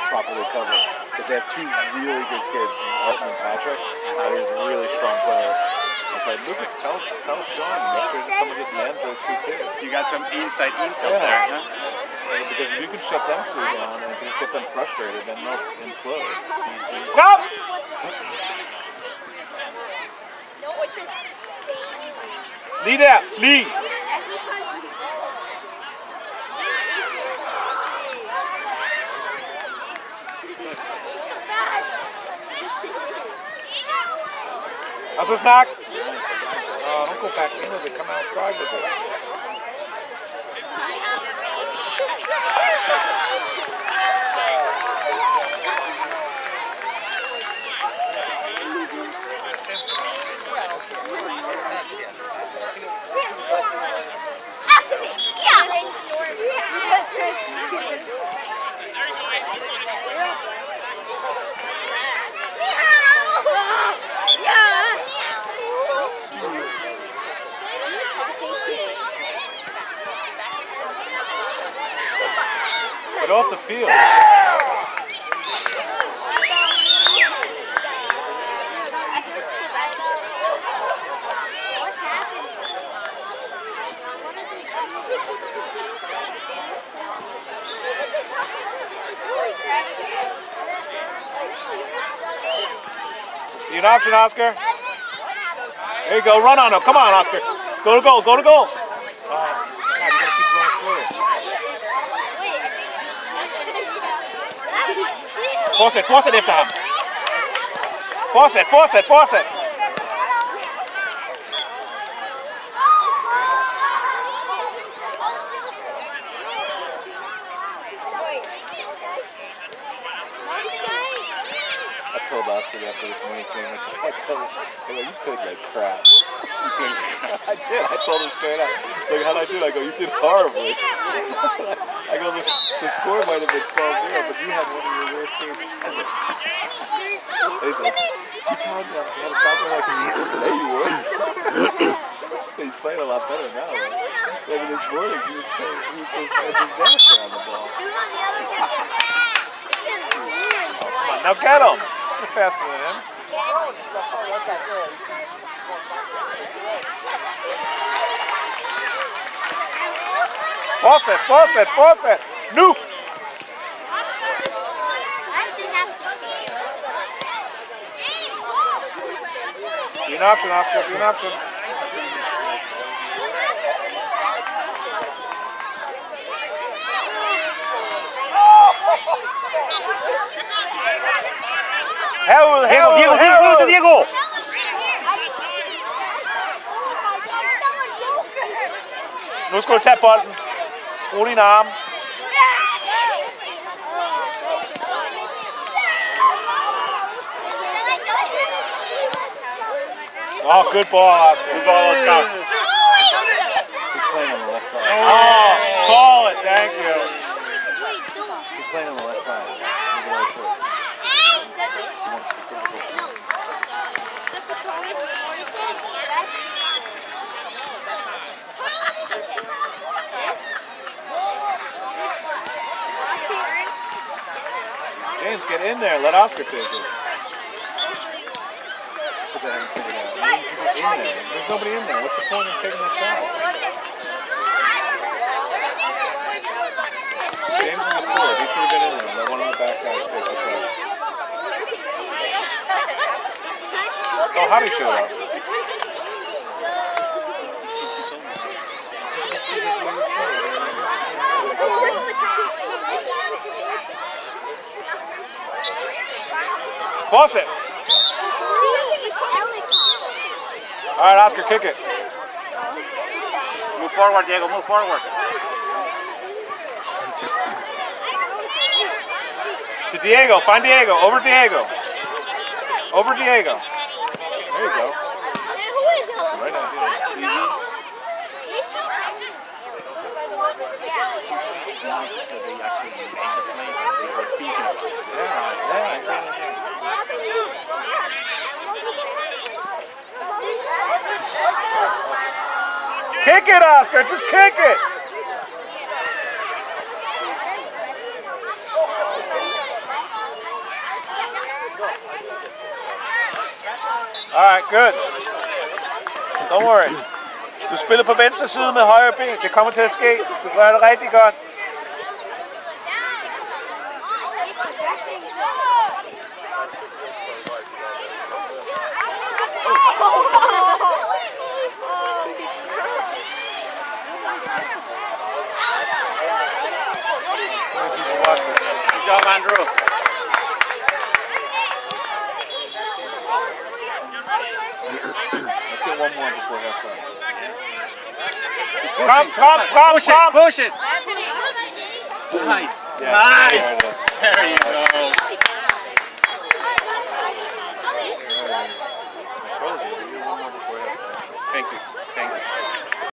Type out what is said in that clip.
properly covered because they have two really good kids, Elton and Patrick. He's really strong players. I said, Lucas, tell Sean, make sure that someone just mans those two kids. You got some inside intel there, huh? Because if you can shut them two down and just get them frustrated, then they'll implode. Stop! Lead out! Lead! How's a snack? Oh, don't go back in with it. Come outside with it. Get off the field. Need an option, Oscar. There you go. Run on him. Come on, Oscar. Go to goal. Go to goal. God, you gotta keep running forward. Force it efter ham. Fortsæt. I told Oscar after this morning's game, I told him, you played like crap. I did. I told him straight up. Like, how'd I do? I go, you did horribly. I go, the score might have been 12-0, but you had one of your worst games ever. He's like, you told me I had a soccer like you today you would. He's playing a lot better now. Like this morning, he was playing a disaster on the ball. Oh, come on, now get him. You're faster than him. Force it. Nuke. Be an option, Oscar. Be an option. Diego! Nu skal du tage bolden. Brug din arm. Oh, good ball, Oscar. Good ball, Oscar. He's playing on the left side. Oh, call it. Thank you. He's playing on the left side. He's the right foot. James, get in there. Let Oscar take it. In there. There's nobody in there. What's the point of taking that shot? James is the forward. He should have been in there. Let one of the back guys take the shot. Oh, how do you show us? Force it. All right, Oscar, kick it. Move forward, Diego. Move forward. To Diego. Find Diego. Over Diego. Over Diego. There you go. Right on here. Kick it, Oscar. Just kick it. Alright, good. Don't worry. Du spiller på venstre side med højre ben. Det kommer til at ske. Du gør det rigtig godt. Good job, Andrew. Let's get one more before halftime. Push it, push it. Nice. Yeah, Nice. there it is. There you go.